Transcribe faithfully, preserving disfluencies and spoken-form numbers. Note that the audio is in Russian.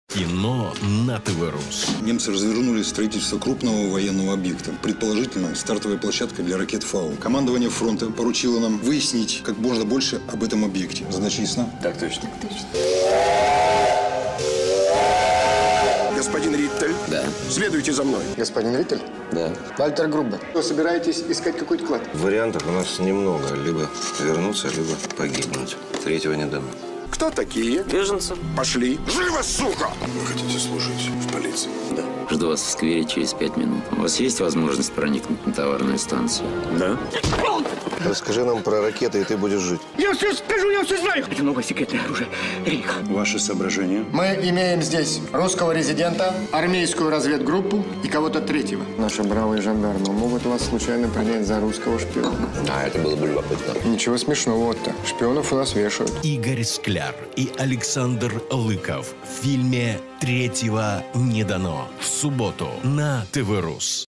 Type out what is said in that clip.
Кино на ТВ-Рус. Немцы развернули строительство крупного военного объекта. Предположительно, стартовая площадка для ракет «Фау». Командование фронта поручило нам выяснить как можно больше об этом объекте. Задача ясна? Так точно. Так точно. Господин Риттель? Да. Следуйте за мной. Господин Риттель? Да. Вальтер Грубе. Вы собираетесь искать какой-то клад? Вариантов у нас немного. Либо вернуться, либо погибнуть. Третьего не дано. Кто такие? Беженцы? Пошли. Живо, сука! Вы хотите служить в полиции? Да. Жду вас в сквере через пять минут. У вас есть возможность проникнуть на товарную станцию? Да. Расскажи нам про ракеты, и ты будешь жить. Я все скажу, я все знаю. Это новое секретное оружие Рейха. Ваши соображения? Мы имеем здесь русского резидента, армейскую разведгруппу и кого-то третьего. Наши бравые жандармы могут вас случайно принять за русского шпиона. А, это было бы любопытно. Ничего смешного, Отто. Шпионов у нас вешают. Игорь Скляр и Александр Лыков в фильме «Третьего не дано» в субботу на ТВ-Рус.